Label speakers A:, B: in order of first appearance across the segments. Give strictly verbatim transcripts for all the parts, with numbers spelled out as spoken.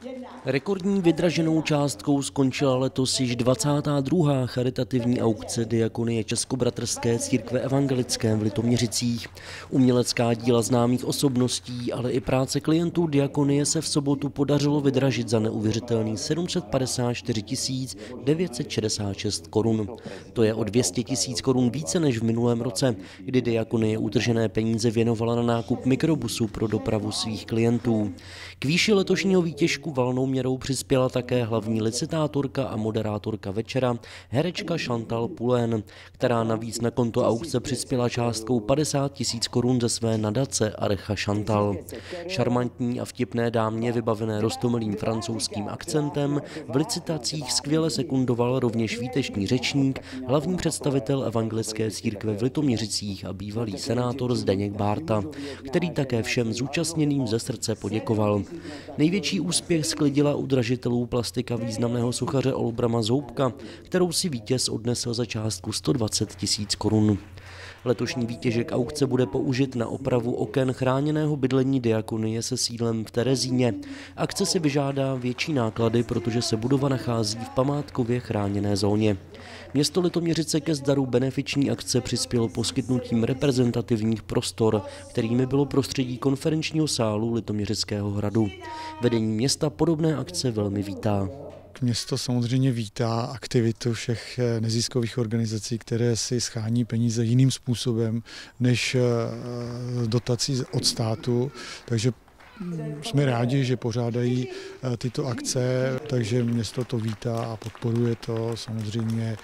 A: Rekordní vydraženou částkou skončila letos již dvacátá druhá charitativní aukce Diakonie Českobratrské církve evangelické v Litoměřicích. Umělecká díla známých osobností, ale i práce klientů Diakonie se v sobotu podařilo vydražit za neuvěřitelných sedm set padesát čtyři tisíc devět set šedesát šest korun. To je o dvě stě tisíc korun více než v minulém roce, kdy Diakonie utržené peníze věnovala na nákup mikrobusu pro dopravu svých klientů. K výši letošního výtěžku valnou měrou přispěla také hlavní licitátorka a moderátorka večera, herečka Chantal Poulain, která navíc na konto aukce přispěla částkou padesát tisíc korun ze své nadace Archa Chantal. Šarmantní a vtipné dámě vybavené roztomilým francouzským akcentem v licitacích skvěle sekundoval rovněž výtečný řečník, hlavní představitel evangelické církve v Litoměřicích a bývalý senátor Zdeněk Bárta, který také všem zúčastněným ze srdce poděkoval. Největší úspěch sklidila u dražitelů plastika významného sochaře Olbrama Zoubka, kterou si vítěz odnesl za částku sto dvacet tisíc korun. Letošní výtěžek aukce bude použit na opravu oken chráněného bydlení Diakonie se sídlem v Terezíně. Akce si vyžádá větší náklady, protože se budova nachází v památkově chráněné zóně. Město Litoměřice ke zdaru benefiční akce přispělo poskytnutím reprezentativních prostor, kterými bylo prostředí konferenčního sálu Litoměřického hradu. Vedení města podobné akce velmi vítá.
B: Město samozřejmě vítá aktivitu všech neziskových organizací, které si schání peníze jiným způsobem než dotací od státu, takže jsme rádi, že pořádají tyto akce, takže město to vítá a podporuje to. Samozřejmě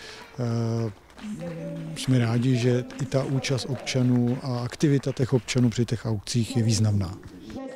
B: jsme rádi, že i ta účast občanů a aktivita těch občanů při těch aukcích je významná.